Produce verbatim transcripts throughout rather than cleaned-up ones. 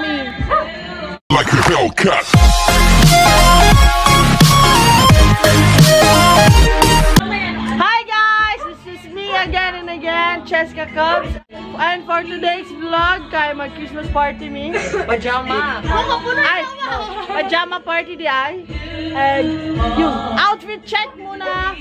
me. Like a Hellcat. Hi guys, this is me again and again, Cheska Cubs. And for today's vlog, kaya mag-Christmas party me. Pajama. Ay, pajama party di ay. And yung outfit check muna.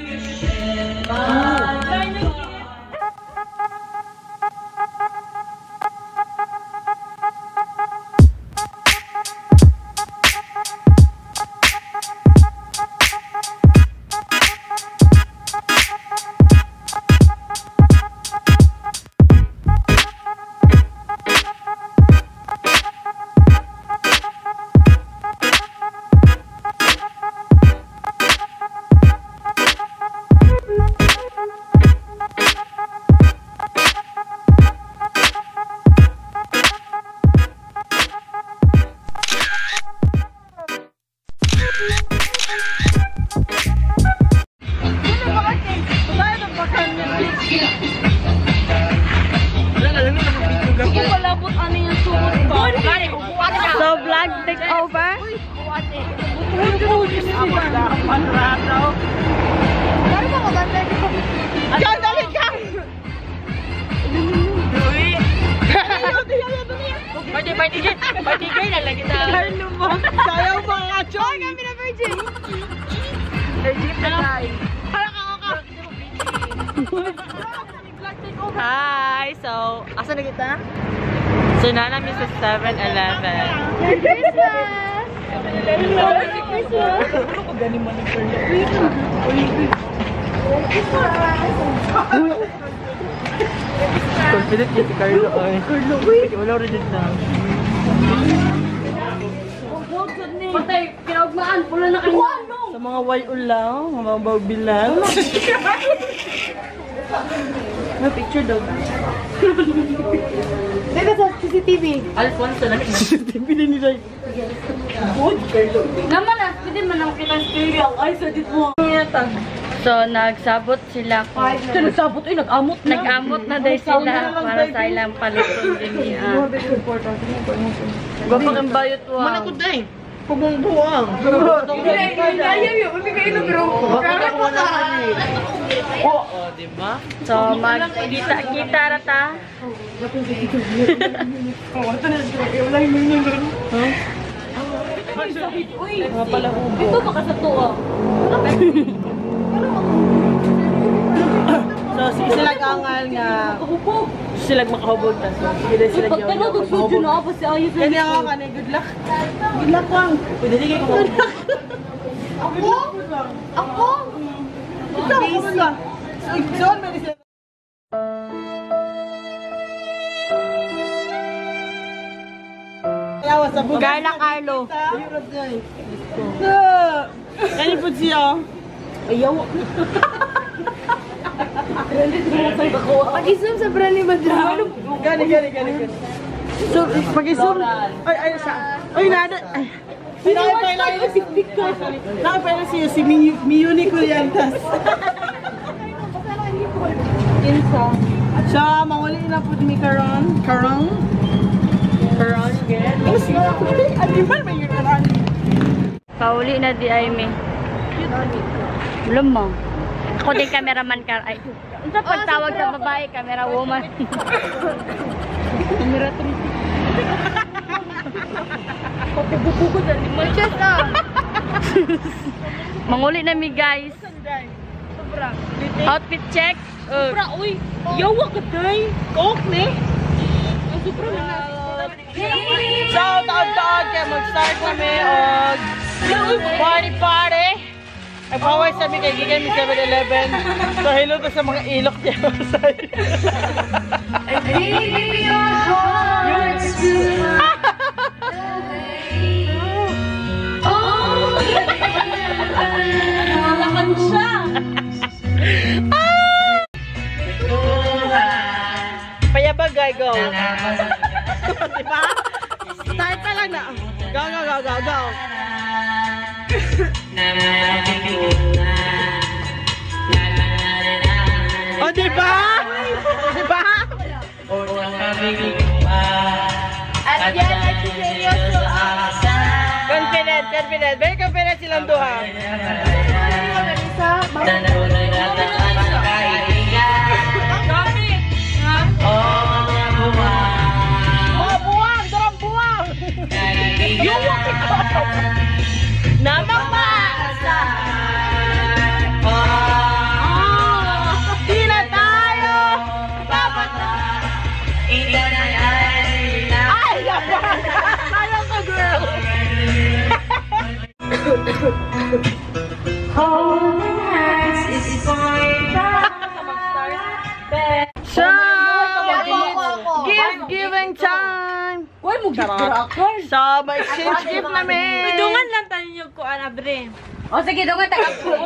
So vlog take over. Party party jet, party girl na lagi ta. Carlo mo. Sayaw ba nga choy kami na virgin. Legit na guys. Para ka ka. Hi, so asa na kita? So na namin sa seven eleven. Merry Christmas! Merry Christmas! Ano ko ganin mo ng Carlo? Merry Christmas! Confident niya si Carlo. Carlo, wait! Wala rin dito na. Patay, kinaugmaan. Pula na kayo. Sa mga way-ul lang, mga bawbil lang. May picture daw. Dito sa C C T V. Alfonso na C C T V na nila. Naman na, pwede man ang kitang stereo. Ay, sa dito mo. So, nagsabot sila. So, nagsabot? Ay, nag-amot na. Nag-amot na dahil sila para sa ilang palitong din niya. Bapang ang bayot mo. Manakot na eh. Pumungbuang. Ayaw yun. Mabigay na bro. Kaya po na. Oh, diba? So, magkita-kita rata. Wala yung minyo doon. Huh? Uy, mga palahubo. Ito baka sa tuwa. So, sila kangal nga. Sila makahubog na. Sila sila yun. Pagka nag-studio na ako si Ayos. Kaya ako kanay, good luck. Good luck lang. Pwede di kayo kumahubog. Ako? Ako? Ikaw, kumahubog lang. So, John, may nisa. Carla Carlo. Kani po siya. Ayaw. Pag-isum sa brani ba dyan? Gani, gani, gani. So, pag-isum. Ay, ay, sa. Ay, nada. Ay. Nakapailan si Pico. Nakapailan siya si Miyuni Kuliantas. Insa. Siya, mawali na po ni Karon. Karon? Karon, again. Adiban ba yun Karon? Pauli na di ay me. Lemang. Ako din cameraman ka. Ay, ano sa pagtawag sa babae? Camera woman. Camera three. Pagpupukod na. Malchas na. Manguli na mi guys. Sobra. Outfit check. Sobra, uy. Yawa ka day. Coke ne. Sobra na na. So, taon-taon kaya mag-start kami og party party. Ay, paway sa amin kay Gigan mi seven eleven. So, hello to sa mga ilok niya. And baby, your heart's too oh, nalakan siya. Payabagay, go. Diba? Start na lang na. Go, go, go, go, go. Oh, diba? Diba? At yan, Confident. Very confident silang duha. Mga buwang! Darang buwang! Namang maasahan. Di na tayo papatak. Ay! Yapang! Sayang ka, girl! So, gift giving time! So, may exchange gift namin! Dungan lang tayo yung kuan, Abre. O sige, doon ka tagap ko.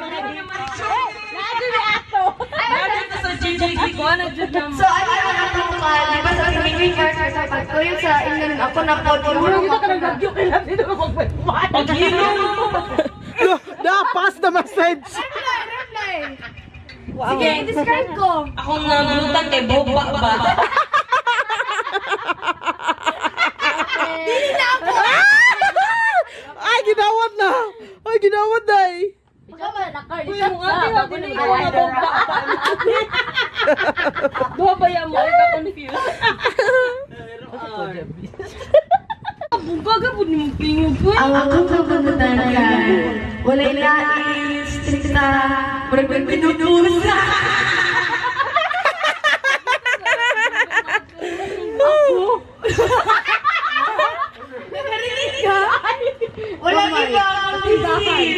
Sa G G G, kuan na dyan naman. So, ano yung natutukan? Di ba sa Philippine First or sa pagtuloy sa England, ako na po. Dito ka nang gagyo kay natin ito magpagpapay. Da, pass the message! Sige, describe ko. Ako nga namutan kay Boba ba? Ay, ginawat na! Ay, ginawat na eh! Ikaw ba, nakar? Uy, mo nga, di ako na ikaw nga Boba ba? Duha ba yan mo? Ikaw confused. Buga po ni mong tingog ko. Ang akong kapagutan ka. Wala ilais, strikta, walang pinunusa. Ako? Nagarinig ka? Walang iba ang libahan.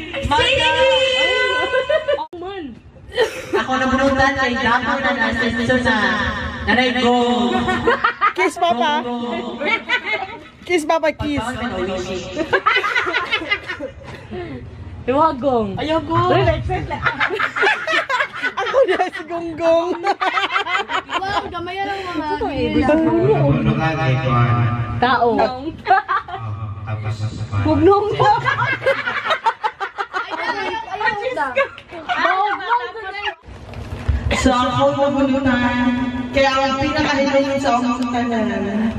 Ako nabunutan kay Japo na nasa na. Nanay ko. Kiss, Papa! Kiss, Papa, kiss! Iwagong. Ayaw ko! Ako na si Gonggong! Wow, gamaya lang mga Tao. Hugnong ko. Ay, ayaw, ayaw, So ako nabunutan, kaya ang pinakahiling sa akong tanan.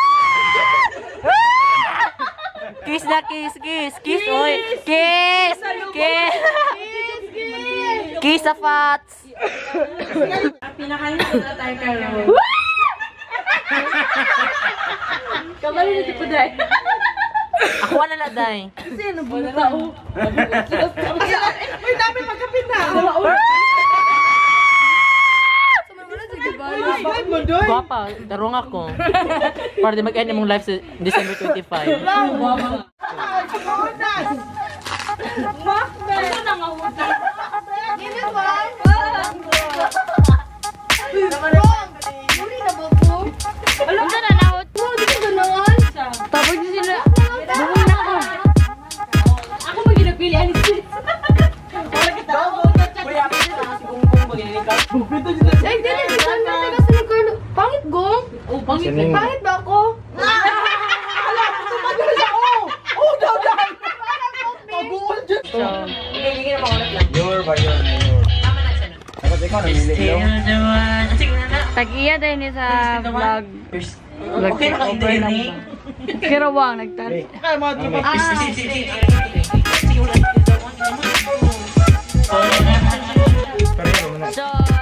Kiss na kiss, kiss, kiss, oy. Kiss! Kiss! Kiss sa fats! Pinakain ko na tayo kayo. Kamali na si Puday. Ako wala na, Day. Sino ba na tao? Uy, dami magkapit na! Guwapa, tarong ako. Para di mag-end mong live sa December twenty-five. Ginit ba? Bong! Muli na ba po? Alam na na, naot. Oh, di ka ganoon? Tapos di sila. Bumuli na ako. Ako mag-ginapili. Ano si? Ay, di, di, di, di, di, pangit, Gong? Oh, pangit. Pangit ba ako? Oh, daw, daw! Pag-uol dyan! Your ba yun? Tama na siya. Dapat ikaw namili yung Tag-iya din ni sa vlog. Vlog Okay na kayo din eh. Kirawang nagtan. Kaya mga tropa. pareho mo na. So,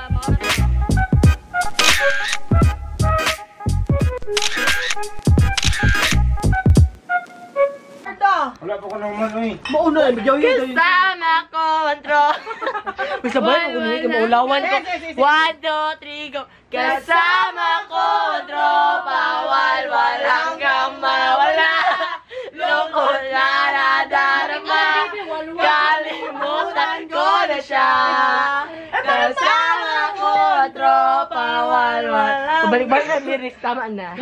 Wala pa ko naman eh. Mauna, bigyaw yun. kasama ko, Antro. Sabay ko kung maulawan ko. One, two, three, go. Kasama ko, tropa, walwal hanggang mawala. Lungkot na nadarama, kalimutan ko na siya. Kasama ko, tropa, walwal. Pabalik-balik na lyrics, tama na.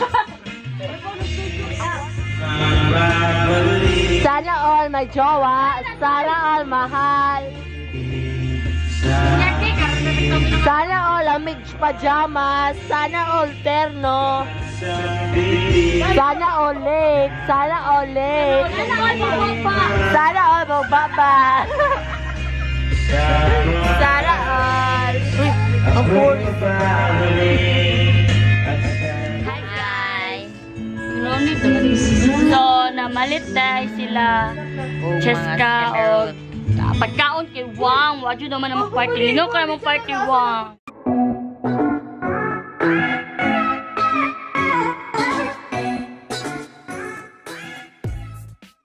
Sana all may jowa, sana all mahal. Sana all amig pajamas, sana all terno. Sana all late, sana all late. Sana all magbaba. Sana all. Uy, ang poor. Hi guys. So, nam Namalit dahil sila. Cheska o pagkaon kay Wang. Wadyo naman ang party. Lino ka naman party Wang.